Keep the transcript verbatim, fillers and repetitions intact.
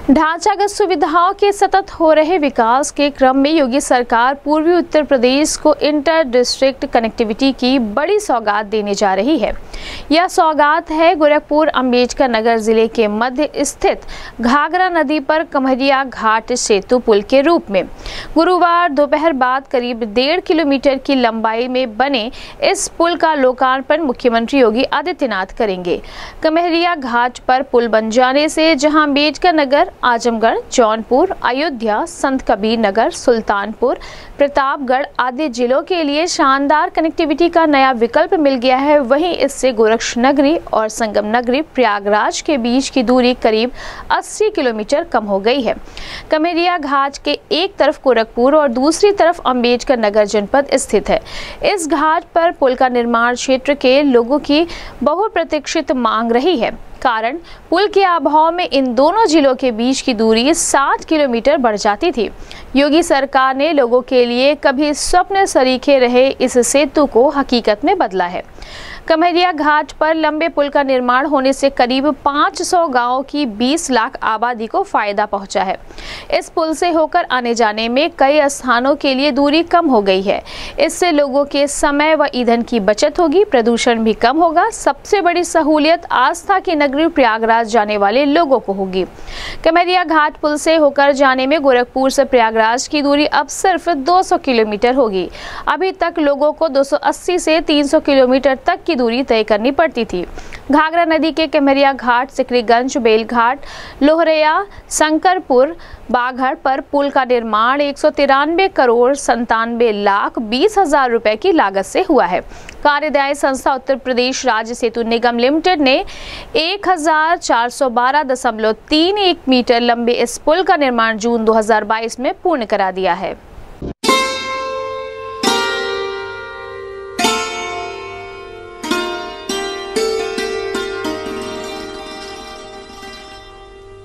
ढांचागत सुविधाओं के सतत हो रहे विकास के क्रम में योगी सरकार पूर्वी उत्तर प्रदेश को इंटर डिस्ट्रिक्ट कनेक्टिविटी की बड़ी सौगात देने जा रही है। यह सौगात है गोरखपुर अंबेडकर नगर जिले के मध्य स्थित घाघरा नदी पर कमरिया घाट सेतु पुल के रूप में गुरुवार दोपहर बाद करीब डेढ़ किलोमीटर की लंबाई में बने इस पुल का लोकार्पण मुख्यमंत्री योगी आदित्यनाथ करेंगे। कमरिया घाट पर पुल बन जाने से जहां अंबेडकर नगर, आजमगढ़, जौनपुर, अयोध्या, संत कबीर नगर, सुल्तानपुर, प्रतापगढ़ आदि जिलों के लिए शानदार कनेक्टिविटी का नया विकल्प मिल गया है, वहीं इससे गोरक्ष नगरी और संगम नगरी प्रयागराज के बीच की दूरी करीब अस्सी किलोमीटर कम हो गई है। कमरिया घाट के एक तरफ गोरखपुर और दूसरी तरफ अंबेडकर नगर जनपद स्थित है। इस घाट पर पुल का निर्माण क्षेत्र के लोगों की बहुप्रतीक्षित मांग रही है। कारण पुल के अभाव में इन दोनों जिलों के बीच की दूरी साठ किलोमीटर बढ़ जाती थी। योगी सरकार ने लोगों के लिए कभी स्वप्न सरीखे रहे इस सेतु को हकीकत में बदला है। कमरिया घाट पर लंबे पुल का निर्माण होने से करीब पाँच सौ गांवों की बीस लाख आबादी को फायदा पहुंचा है। इस पुल से होकर आने जाने में कई स्थानों के लिए दूरी कम हो गई है। इससे लोगों के समय व ईंधन की बचत होगी, प्रदूषण भी कम होगा। सबसे बड़ी सहूलियत आस्था की नगरी प्रयागराज जाने वाले लोगों को होगी। कमरिया घाट पुल से होकर जाने में गोरखपुर से प्रयागराज की दूरी अब सिर्फ दो सौ किलोमीटर होगी। अभी तक लोगों को दो सौ अस्सी से तीन सौ किलोमीटर तक की दूरी तय करनी पड़ती थी। घाघरा नदी के कमरिया घाट, सिकरीगंज, बेलघाट, लोहरया, शंकरपुर, बाघड़ पर पुल का निर्माण एक सौ तिरानवे करोड़ संतानवे लाख बीस हजार रुपए की लागत से हुआ है। कार्यदायी संस्था उत्तर प्रदेश राज्य सेतु निगम लिमिटेड ने एक हजार चार सौ बारह दशमलव तीन एक मीटर लंबे इस पुल का निर्माण जून दो हजार बाईस में पूर्ण करा दिया है।